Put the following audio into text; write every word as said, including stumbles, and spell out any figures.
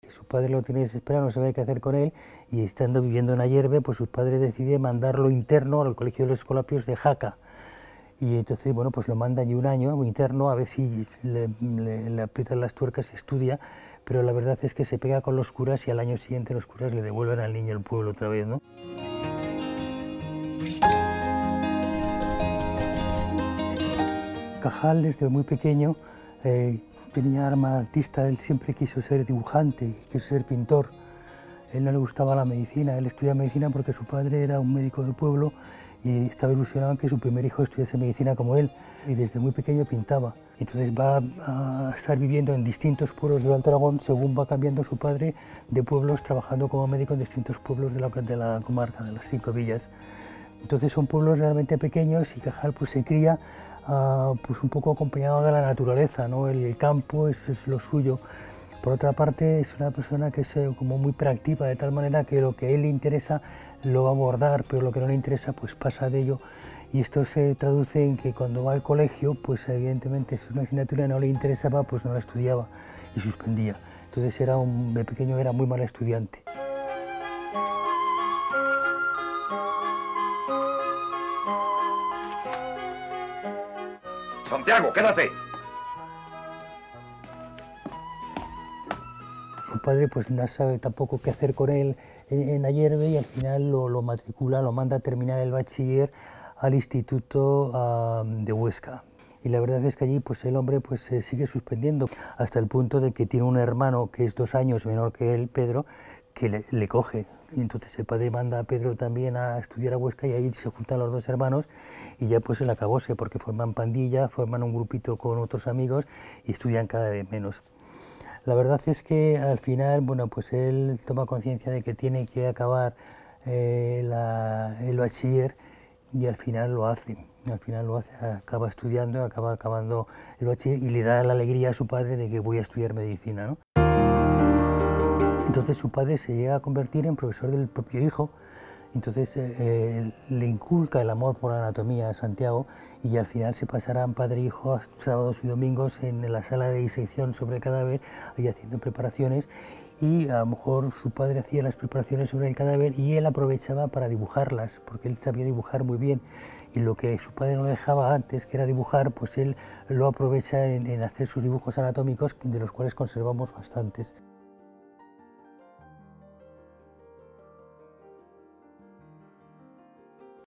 que su padre lo tenía desesperado, no sabía qué hacer con él, y estando viviendo en Ayerbe, pues su padre decide mandarlo interno al Colegio de los Escolapios de Jaca. Y entonces, bueno, pues lo manda allí un año interno a ver si le, le, le aprietan las tuercas y estudia, pero la verdad es que se pega con los curas y al año siguiente los curas le devuelven al niño al pueblo otra vez, ¿no? Cajal, desde muy pequeño, eh, tenía alma artista, él siempre quiso ser dibujante, quiso ser pintor. Él no le gustaba la medicina, él estudia medicina porque su padre era un médico de pueblo y estaba ilusionado en que su primer hijo estudiase medicina como él, y desde muy pequeño pintaba. Entonces va a estar viviendo en distintos pueblos del Alto Aragón según va cambiando su padre de pueblos, trabajando como médico en distintos pueblos de la, de la comarca, de las cinco villas. Entonces son pueblos realmente pequeños y Cajal pues se cría uh, pues un poco acompañado de la naturaleza, ¿no? El, el campo es, es lo suyo. Por otra parte, es una persona que es eh, como muy proactiva, de tal manera que lo que a él le interesa lo va a abordar, pero lo que no le interesa pues pasa de ello. Y esto se traduce en que cuando va al colegio, pues evidentemente si una asignatura no le interesaba, pues no la estudiaba y suspendía. Entonces era un, de pequeño era muy mal estudiante. Santiago, quédate. Su padre pues no sabe tampoco qué hacer con él en, en Ayerbe y al final lo, lo matricula, lo manda a terminar el bachiller al Instituto uh, de Huesca. Y la verdad es que allí pues el hombre pues se sigue suspendiendo hasta el punto de que tiene un hermano que es dos años menor que él, Pedro, que le, le coge. Y entonces el padre manda a Pedro también a estudiar a Huesca y ahí se juntan los dos hermanos y ya pues el acabose porque forman pandilla, forman un grupito con otros amigos y estudian cada vez menos. La verdad es que al final, bueno, pues él toma conciencia de que tiene que acabar eh, la, el bachiller y al final lo hace. Al final lo hace, acaba estudiando, acaba acabando el bachiller y le da la alegría a su padre de que voy a estudiar medicina, ¿no? Entonces su padre se llega a convertir en profesor del propio hijo. Entonces eh, le inculca el amor por la anatomía a Santiago y al final se pasarán padre e hijo sábados y domingos en la sala de disección sobre el cadáver, ahí haciendo preparaciones, y a lo mejor su padre hacía las preparaciones sobre el cadáver y él aprovechaba para dibujarlas, porque él sabía dibujar muy bien, y lo que su padre no dejaba antes, que era dibujar, pues él lo aprovecha en, en hacer sus dibujos anatómicos, de los cuales conservamos bastantes.